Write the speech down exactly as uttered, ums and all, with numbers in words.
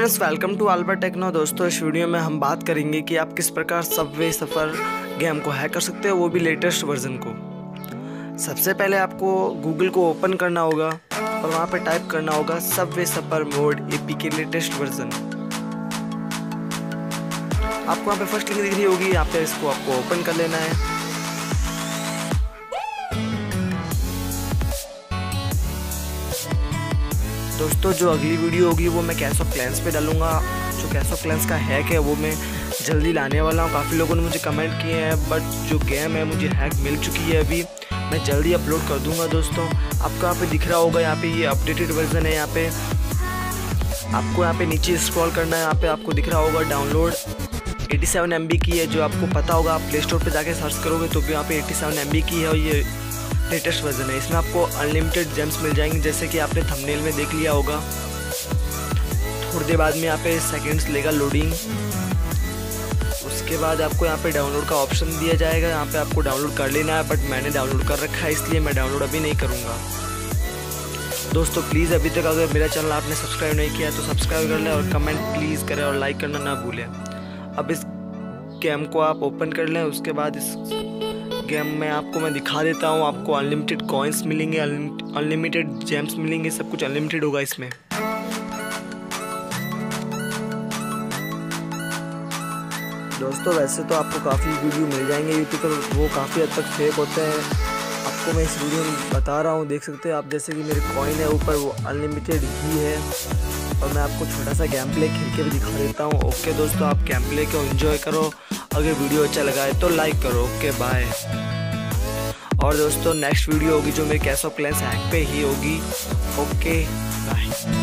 Friends, welcome to Albert Techno. दोस्तों, इस video में हम बात करेंगे कि आप किस प्रकार सबवे सफ़र गेम को हैक कर सकते हो, वो भी लेटेस्ट वर्जन को। सबसे पहले आपको गूगल को ओपन करना होगा और वहाँ पे टाइप करना होगा सबवे सफ़र मोड एपी के लेटेस्ट वर्जन। आपको वहाँ पे फर्स्ट लिंक दिख रही होगी, यहाँ पे इसको आपको ओपन कर लेना है। दोस्तों, जो अगली वीडियो होगी वो मैं कैश ऑफ क्लैंस पे डालूंगा। जो कैश ऑफ क्लैंस का हैक है वो मैं जल्दी लाने वाला हूँ। काफ़ी लोगों ने मुझे कमेंट किए हैं, बट जो गेम है मुझे हैक मिल चुकी है, अभी मैं जल्दी अपलोड कर दूंगा। दोस्तों, आपको यहाँ पे दिख रहा होगा, यहाँ पे ये अपडेटेड वर्जन है। यहाँ पे आपको यहाँ पे नीचे स्क्रॉल करना है, यहाँ पे आपको दिख रहा होगा download eighty seven M B की है। जो आपको पता होगा, आप प्ले स्टोर पर जाके सर्च करोगे तो भी यहाँ पे एटी सेवन एम बी की है और ये लेटेस्ट वर्जन है। इसमें आपको अनलिमिटेड जेम्स मिल जाएंगे, जैसे कि आपने थंबनेल में देख लिया होगा। थोड़ी देर बाद में यहाँ पे सेकंड्स लेगा लोडिंग। उसके बाद आपको यहाँ पे डाउनलोड का ऑप्शन दिया जाएगा, यहाँ पे आपको डाउनलोड कर लेना है, बट मैंने डाउनलोड कर रखा है इसलिए मैं डाउनलोड अभी नहीं करूँगा। दोस्तों, प्लीज़ अभी तक अगर मेरा चैनल आपने सब्सक्राइब नहीं किया है तो सब्सक्राइब कर लें और कमेंट प्लीज़ करें और लाइक करना ना भूलें। अब इस गेम को आप ओपन कर लें। उसके बाद इस गेम में आपको मैं दिखा देता हूँ, आपको अनलिमिटेड कॉइन्स मिलेंगे, अनलिमिटेड जेम्स मिलेंगे, सब कुछ अनलिमिटेड होगा इसमें। दोस्तों, वैसे तो आपको काफ़ी वीडियो मिल जाएंगे यूट्यूब पर, वो काफ़ी हद तक फेक होते हैं। आपको मैं इस वीडियो में बता रहा हूँ, देख सकते हैं आप, जैसे कि मेरे कॉइन है ऊपर, वो अनलिमिटेड ही है। और मैं आपको छोटा सा गेम प्ले खेल के भी दिखा देता हूँ। ओके दोस्तों, आप गेम प्ले को एंजॉय करो। अगर वीडियो अच्छा लगा है तो लाइक करो। Okay bye. और दोस्तों, नेक्स्ट वीडियो होगी जो मेरे कैश ऑफ क्लैंस हैक पे ही होगी। Okay bye.